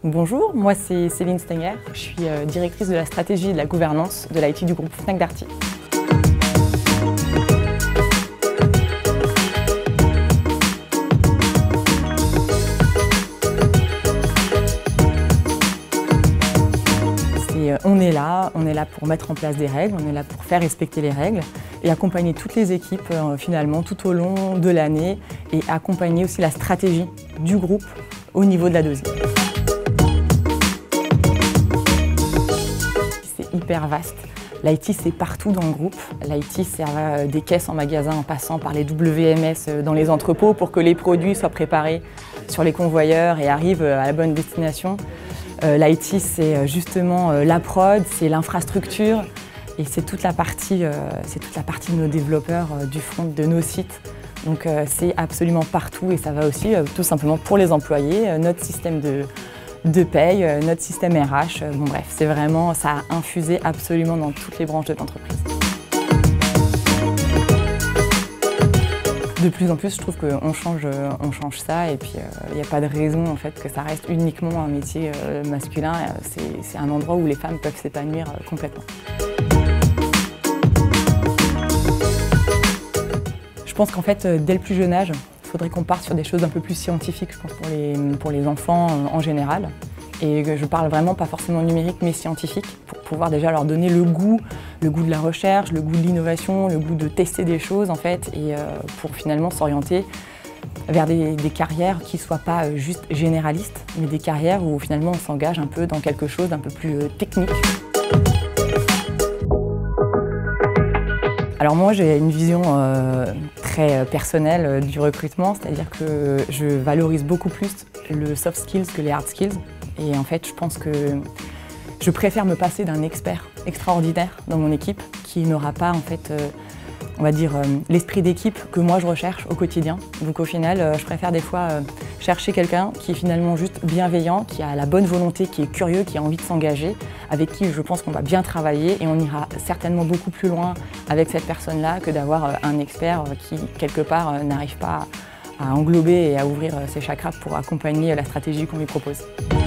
Bonjour, moi c'est Céline Stenger, je suis directrice de la stratégie et de la gouvernance de l'IT du groupe Fnac Darty. On est là pour mettre en place des règles, on est là pour faire respecter les règles et accompagner toutes les équipes finalement tout au long de l'année et accompagner aussi la stratégie du groupe au niveau de la deuxième. C'est hyper vaste. L'IT, c'est partout dans le groupe. L'IT, c'est des caisses en magasin en passant par les WMS dans les entrepôts pour que les produits soient préparés sur les convoyeurs et arrivent à la bonne destination. L'IT, c'est justement la prod, c'est l'infrastructure et c'est toute la partie de nos développeurs du front de nos sites. Donc c'est absolument partout et ça va aussi tout simplement pour les employés, notre système de paye, notre système RH. Bon bref, c'est vraiment, ça a infusé absolument dans toutes les branches de l'entreprise. De plus en plus, je trouve qu'on change ça et puis il n'y a pas de raison en fait, que ça reste uniquement un métier masculin. C'est un endroit où les femmes peuvent s'épanouir complètement. Je pense qu'en fait, dès le plus jeune âge, il faudrait qu'on parte sur des choses un peu plus scientifiques, je pense, pour les enfants en général. Et je parle vraiment pas forcément numérique, mais scientifique, pour pouvoir déjà leur donner le goût de la recherche, le goût de l'innovation, le goût de tester des choses en fait, et pour finalement s'orienter vers des carrières qui ne soient pas juste généralistes, mais des carrières où finalement on s'engage un peu dans quelque chose d'un peu plus technique. Alors moi j'ai une vision très personnelle du recrutement, c'est-à-dire que je valorise beaucoup plus le soft skills que les hard skills. Et en fait, je pense que je préfère me passer d'un expert extraordinaire dans mon équipe qui n'aura pas, en fait, on va dire, l'esprit d'équipe que moi je recherche au quotidien. Donc au final, je préfère des fois chercher quelqu'un qui est finalement juste bienveillant, qui a la bonne volonté, qui est curieux, qui a envie de s'engager, avec qui je pense qu'on va bien travailler et on ira certainement beaucoup plus loin avec cette personne-là que d'avoir un expert qui, quelque part, n'arrive pas à englober et à ouvrir ses chakras pour accompagner la stratégie qu'on lui propose.